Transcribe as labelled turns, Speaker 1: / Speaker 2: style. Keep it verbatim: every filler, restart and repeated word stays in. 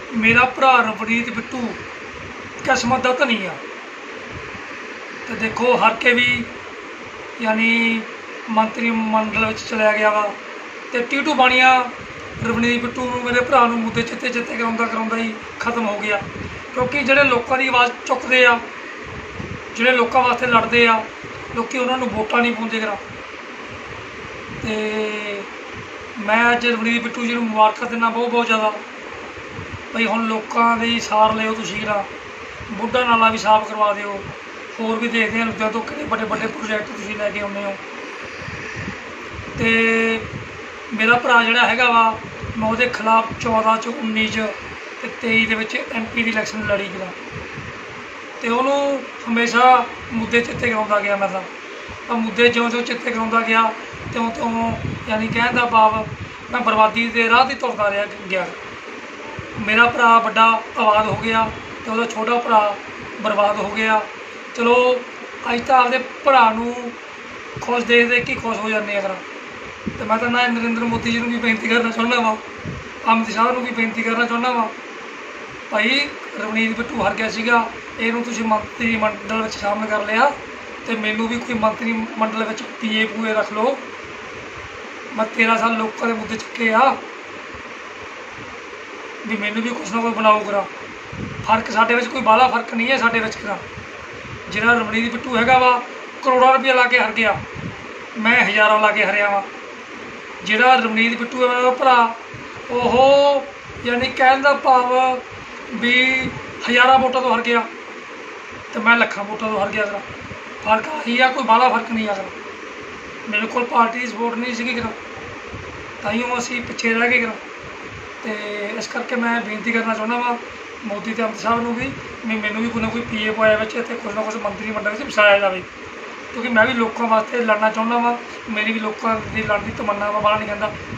Speaker 1: मेरा भरा रवनीत बिट्टू किस्मत का धनी आ। तो देखो हर के भी यानी मंत्री मंडल में चलिया गया वा। तो टीटू बाणिया रवनीत बिट्टू मेरे भरा मुद्दे चित्ते चित्ते कराउंदा कराउंदा ही खत्म हो गया, क्योंकि जिहड़े लोगों की आवाज़ चुकते आ, जिहड़े लोगों वास्ते लड़ते आ, लोग उन्होंने वोटां नहीं पाउंदे करा। तो मैं अज रवनीत बिट्टू जी नूं मुबारक देना बहुत बहुत ज़्यादा। भाई हुण लोगों की सार लिओ तुसीं करा, बुढ़ा नाला भी साफ करवा दिओ, होर भी देखते हैं लुधियाने तो किहड़े बड़े बड़े प्रोजैक्ट तुसीं लैके आउंदे हो। तो मेरा भरा जिहड़ा हैगा वा मैं उहदे खिलाफ चौदह च उन्नी च ते तेई दे विच एम पी की इलैक्शन लड़ी गया। तो उन्होंने हमेशा मुद्दे चित्ते कराउंदा गया। मैं तो मुद्दे ज्यों ज्यों चित्ते कराउंदा गया त्यों त्यों यानी कहण दा भाव मैं बर्बादी के राह ते तुरदा रहा गया। मेरा भरा बड़ा आबाद हो गया तो वह छोटा भरा बर्बाद हो गया। चलो अज तो आपके भरा खुश देख देख के खुश हो जाते अगर। तो मैं तो ना नरेंद्र मोदी जी को भी बेनती करना चाहुंदा वा, अमित शाह को भी बेनती करना चाहुंदा वा, भाई रवनीत बिट्टू हर गया सीगा, इहनूं तुसीं मंत्री मंडल में शामिल कर लिया, तो मैनू भी कोई मंत्री मंडल में पी ए पूए रख लो। मैं तेरह साल लोगों के मुद्दे चुके आ भी मैनू भी कुछ ना कुछ बनाओ करा। फर्क साडे विच कोई बाला फर्क नहीं है साडे विच करा। जिहड़ा रवनीत बिट्टू हैगा वा करोड़ों रुपया ला के हर गया, मैं हज़ारों ला के हरिया वा। जिहड़ा रवनीत बिट्टू है मेरा भरा ओह यानी कहण दा भाव भी हज़ारों वोटां तो हर गया, तो मैं लखां वोटां तो हर गया करा। फर्क आही आ, कोई बाला फर्क नहीं आ करा। मेरे को पार्टी सपोर्ट नहीं सी करा, ताइयों असीं पिछे रह गए करा। तो इस करके मैं बेनती करना चाहुंदा वा मोदी ते अमित शाह नूं भी मैनू भी कोई ना कोई पी ए पाया बच्चे ते कुछ ना कुछ मंत्री मंडल में वसाया जाए, क्योंकि मैं भी लोगों वास्ते लड़ना चाहुंदा वा। मेरी भी लोगों की लड़न की तमन्ना वा, बाहर नहीं कहता।